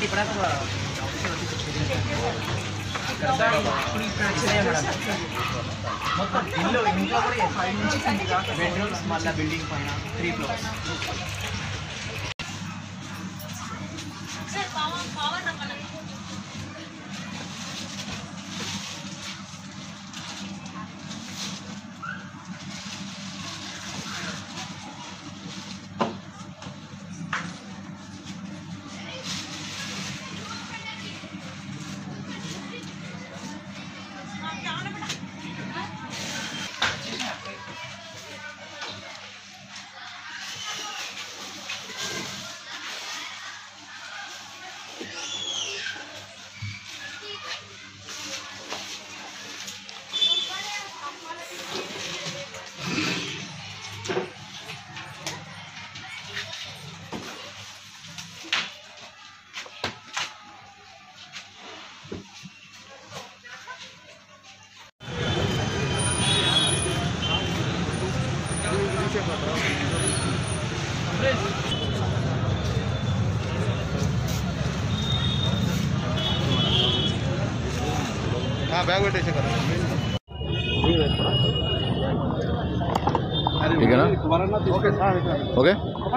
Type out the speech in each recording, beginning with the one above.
మొత్తం ఇల్లు ఇంట్లో కూడా 5 నుంచి 10 దాకా బెడ్రూమ్స్ మళ్ళీ బిల్డింగ్ పైన 3 ఫ్లోర్స్. बैग बैठे ठीक है ना ओके ओके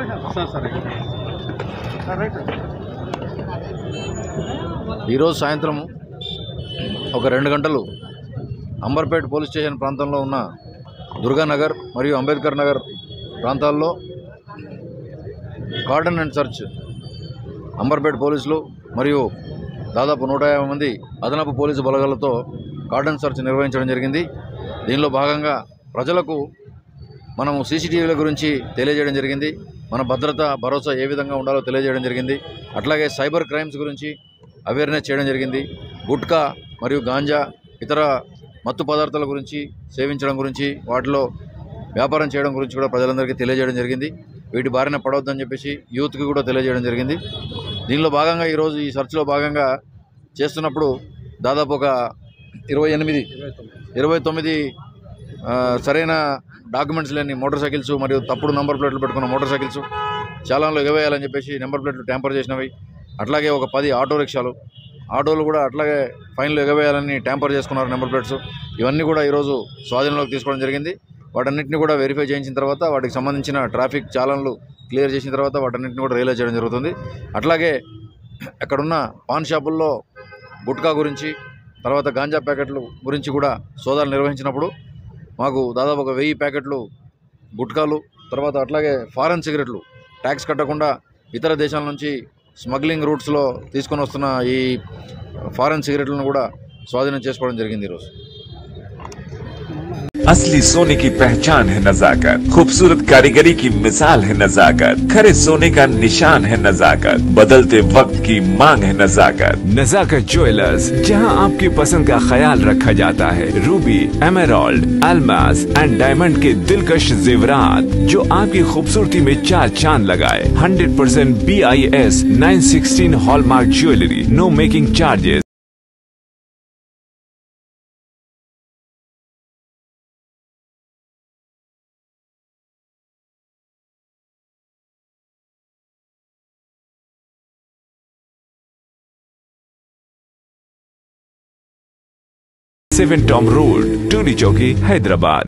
ఈరోజు సాయంత్రం ఒక 2 గంటలు అంబర్పేట్ పోలీస్ స్టేషన్ ప్రాంతంలో ఉన్న దుర్గానగర్ మరియు అంబేద్కర్ నగర్ ప్రాంతాల్లో కార్డన్ అండ్ సర్చ్ అంబర్పేట్ పోలీసులు మరియు దాదాపు 150 మంది అదనపు పోలీసు బలగాలతో కార్డన్ సర్చ్ నిర్వహించడం జరిగింది. దీనిలో భాగంగా ప్రజలకు మనము సీసీటీవీల గురించి తెలియజేయడం జరిగింది. మన భద్రత భరోసా ఏ విధంగా ఉండాలో తెలియజేయడం జరిగింది. అట్లాగే సైబర్ క్రైమ్స్ గురించి అవేర్నెస్ చేయడం జరిగింది. గుట్కా మరియు గాంజా ఇతర మత్తు పదార్థాల గురించి సేవించడం గురించి వాటిలో వ్యాపారం చేయడం గురించి కూడా ప్రజలందరికీ తెలియజేయడం జరిగింది. వీటి బారిన పడవద్దని చెప్పేసి యూత్కి కూడా తెలియజేయడం జరిగింది. దీనిలో భాగంగా ఈరోజు ఈ సర్చ్లో భాగంగా చేస్తున్నప్పుడు దాదాపు ఒక 29 సరైన డాక్యుమెంట్స్ లేని మోటార్ సైకిల్స్ మరియు తప్పుడు నెంబర్ ప్లేట్లు పెట్టుకున్న మోటార్ సైకిల్స్ చాలాలో ఎగవేయాలని చెప్పేసి నెంబర్ ప్లేట్లు ట్యాంపర్ చేసినవి. అట్లాగే ఒక 10 ఆటో రిక్షాలు ఆటోలు కూడా అట్లాగే ఫైన్లు ఎగవేయాలని ట్యాంపర్ చేసుకున్నారు నెంబర్ ప్లేట్స్. ఇవన్నీ కూడా ఈరోజు స్వాధీనంలోకి తీసుకోవడం జరిగింది. వాటన్నిటిని కూడా వెరిఫై చేయించిన తర్వాత వాటికి సంబంధించిన ట్రాఫిక్ చాలన్లు క్లియర్ చేసిన తర్వాత వాటన్నిటిని కూడా రియలైజ్ చేయడం జరుగుతుంది. అట్లాగే అక్కడున్న పాన్ షాపుల్లో గుట్కా గురించి తర్వాత గాంజా ప్యాకెట్లు గురించి కూడా సోదాలు నిర్వహించినప్పుడు మాకు దాదాపు ఒక 1000 ప్యాకెట్లు గుట్కాలు తర్వాత అట్లాగే ఫారెన్ సిగరెట్లు ట్యాక్స్ కట్టకుండా ఇతర దేశాల నుంచి స్మగ్లింగ్ రూట్స్లో తీసుకొని వస్తున్న ఈ ఫారెన్ సిగరెట్లను కూడా స్వాధీనం చేసుకోవడం జరిగింది. ఈరోజు असली सोने की पहचान है नजाकत, खूबसूरत कारीगरी की मिसाल है नजाकत, खरे सोने का निशान है नजाकत, बदलते वक्त की मांग है नजाकत। नजाकत ज्वेलर्स, जहां आपकी पसंद का ख्याल रखा जाता है। रूबी, एमेरल्ड, अल्मास एंड डायमंड के दिलकश जेवरात जो आपकी खूबसूरती में 4 चांद लगाए। 100% BIS 916 hallmark jewellery, no making charges. Seven Tom Road, Tuni Chowki, Hyderabad।